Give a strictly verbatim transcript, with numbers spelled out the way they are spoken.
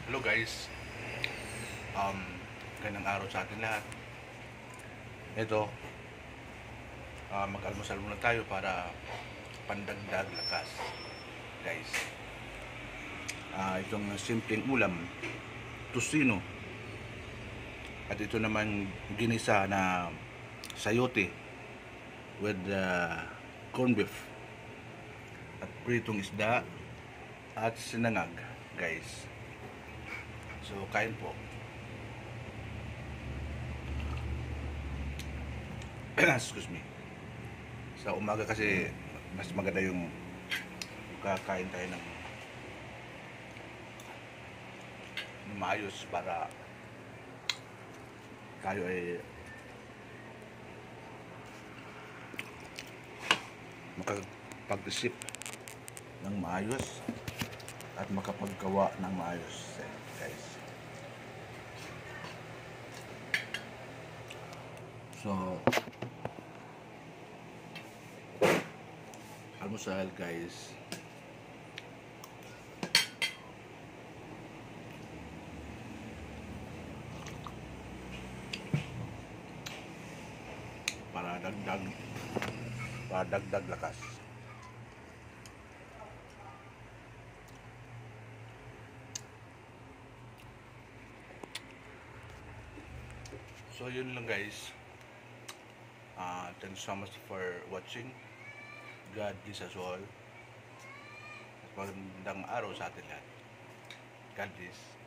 Hello guys, um, gandang araw sa atin lahat. Ito, uh, mag-almusal muna tayo para pandagdag lakas. Guys, uh, itong simpleng ulam, tusino. At ito naman ginisa na sayote with uh, corned beef. At pritong isda at sinangag, guys. So, kain po. Excuse me. Sa umaga kasi mas maganda yung kakain tayo ng maayos para tayo ay makapag-isip ng maayos at makapaggawa ng maayos, guys. So, almusal, guys. Para dagdag para dagdag lakas. So yun lang, guys. Uh, thanks so much for watching. God bless us all. At magandang araw sa atin lahat. God bless.